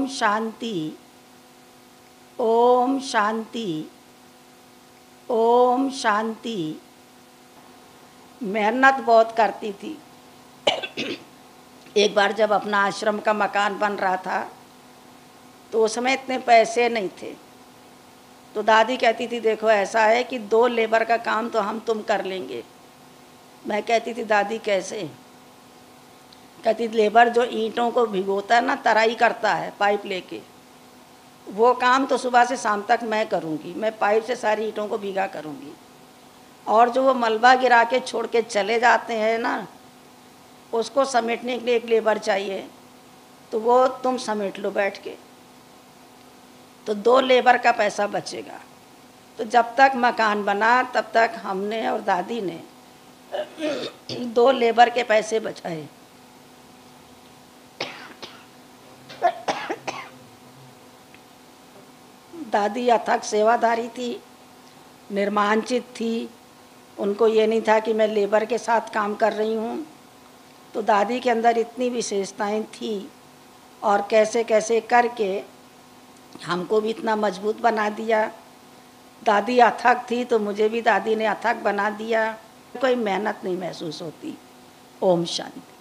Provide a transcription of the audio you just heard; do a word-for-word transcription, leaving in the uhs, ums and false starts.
शांति, ओम शांति, ओम शांति। मेहनत बहुत करती थी। एक बार जब अपना आश्रम का मकान बन रहा था तो उसमें इतने पैसे नहीं थे, तो दादी कहती थी देखो ऐसा है कि दो लेबर का काम तो हम तुम कर लेंगे। मैं कहती थी दादी कैसे? कहती लेबर जो ईंटों को भिगोता है ना, तराई करता है पाइप लेके, वो काम तो सुबह से शाम तक मैं करूँगी। मैं पाइप से सारी ईंटों को भीगा करूँगी, और जो वो मलबा गिरा के छोड़ के चले जाते हैं ना, उसको समेटने के लिए एक लेबर चाहिए, तो वो तुम समेट लो बैठ के, तो दो लेबर का पैसा बचेगा। तो जब तक मकान बना तब तक हमने और दादी ने दो लेबर के पैसे बचाए। दादी अथक सेवादारी थी, निर्मांचित थी। उनको ये नहीं था कि मैं लेबर के साथ काम कर रही हूँ। तो दादी के अंदर इतनी विशेषताएं थी, और कैसे कैसे करके हमको भी इतना मजबूत बना दिया। दादी अथक थी तो मुझे भी दादी ने अथक बना दिया। कोई मेहनत नहीं महसूस होती। ओम शांति।